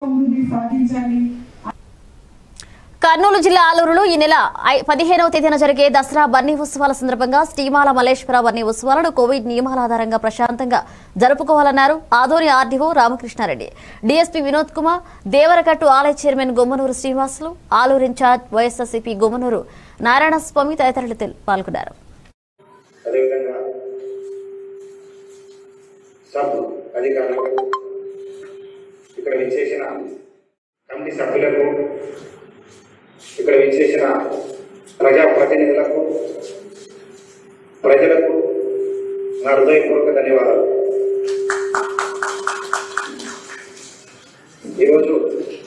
కర్నూలు జిల్లా ఆలూరులో ఈ నెల 15వ తేదీన జరిగే దసరా బన్నీ ఉత్సవాల సందర్భంగా శ్రీమాల మల్లేశ్వర బన్నీ ఉత్సవాలను కోవిడ్ నియమాల ఆధారంగా ప్రశాంతంగా జరుపుకోవాలన్నారు ఆదోని ఆర్డీఓ రామకృష్ణారెడ్డి. డీఎస్పీ వినోద్ కుమార్, దేవరకట్టు ఆలయ చైర్మన్ గుమ్మనూరు శ్రీనివాసులు, ఆలూరు ఇన్ఛార్జ్ వైఎస్ఆర్సీపీ గుమ్మనూరు నారాయణ స్వామి తదితరులు పాల్గొన్నారు. ఇక్కడ విచ్చేసిన ప్రజాప్రతినిధులకు, ప్రజలకు నా హృదయపూర్వక ధన్యవాదాలు. ఈరోజు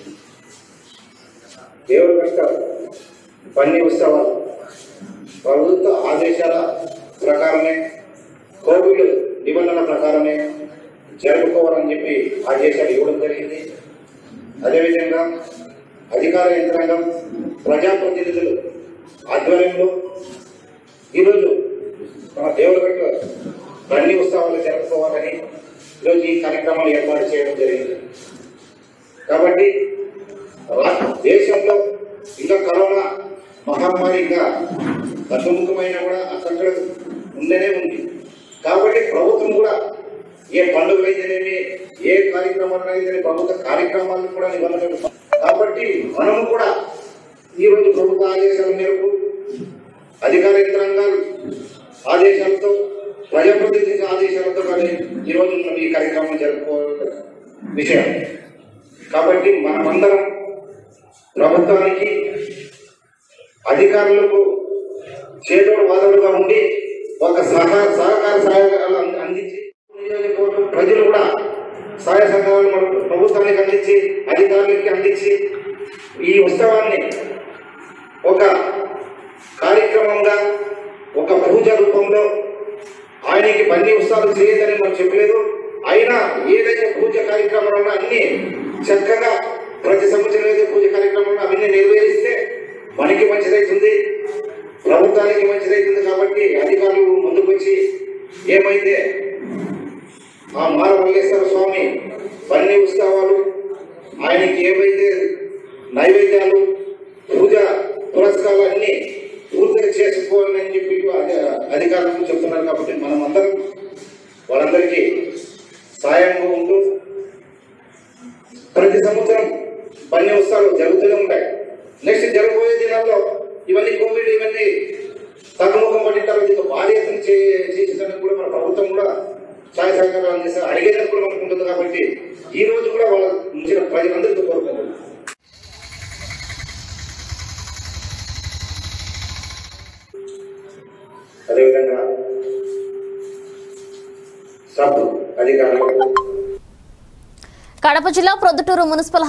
దేవరకట్ట బన్నీ ఉత్సవాలు ప్రభుత్వ ఆదేశాల ప్రకారమే, కోవిడ్ నిబంధనల ప్రకారమే జరుపుకోవాలని చెప్పి ఆదేశాలు ఇవ్వడం జరిగింది. అదేవిధంగా అధికార యంత్రాంగం, ప్రజాప్రతినిధులు ఆధ్వర్యంలో ఈరోజు మన దేవరకట్ట బన్నీ ఉత్సవాలు జరుపుకోవాలని ఈరోజు ఈ కార్యక్రమాలు ఏర్పాటు చేయడం జరిగింది. కాబట్టి దేశంలో ఇంకా కరోనా మహమ్మారి ఇంకా తగ్గుముఖమైన కూడా అక్కడ ఉండనే ఉంది. కాబట్టి ప్రభుత్వం కూడా ఏ పండుగలు అయితేనేమి, ఏ కార్యక్రమాలు అయితే ప్రభుత్వ కార్యక్రమాలను కూడా నిబంధనలు. కాబట్టి మనము కూడా ఈరోజు ప్రభుత్వ ఆదేశాల మేరకు, అధికార యంత్రాంగాలు ఆదేశాలతో, ప్రజాప్రతినిధి ఆదేశాలతో కానీ ఈరోజు మనం ఈ కార్యక్రమం జరుపుకోవాలి విషయం. కాబట్టి మనమందరం ప్రభుత్వానికి, అధికారులకు చేదోడు వాదోడుగా ఉండి ఒక సహకారాలు అందించి, ప్రజలు కూడా సహాయ సహకారాలు ప్రభుత్వానికి అందించి, అధికారులకి అందించి ఈ ఉత్సవాన్ని ఒక కార్యక్రమంగా, ఒక పూజ రూపంలో, ఆయనకి బన్నీ ఉత్సవాలు చేయదని మనం చెప్పలేదు. అయినా ఏదైతే పూజ కార్యక్రమాలను అన్ని చక్కగా ప్రతి సంవత్సరం ఏదైతే పూజ కార్యక్రమాలను అవన్నీ నెరవేరిస్తే మనకి మంచిదవుతుంది, ప్రభుత్వానికి మంచిదవుతుంది. కాబట్టి అధికారులు ముందుకు వచ్చి ఏమైతే ఆ మాల మల్లేశ్వర స్వామి బన్నీ ఉత్సవాలు, ఆయనకి ఏవైతే నైవేద్యాలు, పూజ పురస్కారాలు అన్ని పూర్తిగా చేసుకోవాలని చెప్పి అధికారులకు చెప్తున్నారు. కాబట్టి మనం అందరం వాళ్ళందరికీ సాయంగా ఉంటూ ప్రతి సంవత్సరం బన్నీ ఉత్సవాలు జరుగుతూనే ఉంటాయి. నెక్స్ట్ జరగబోయే దినాల్లో ఇవన్నీ కోవిడ్ ఇవన్నీ తగ్గుముఖం పట్టిన దీంతో భారీ ఎత్తున చేసేదానికి కూడా మన ప్రభుత్వం కూడా సహాయ సహకారాలు అందిస్తారు, అడిగేదానికి కూడా మనకు ఉంటుంది. కాబట్టి ఈ రోజు కూడా వాళ్ళ నుంచి ప్రజలందరికీ కోరుకుంటున్నారు. అదేవిధంగా సబ్ అధికారులు కడప జిల్లా ప్రొద్దుటూరు మున్సిపల్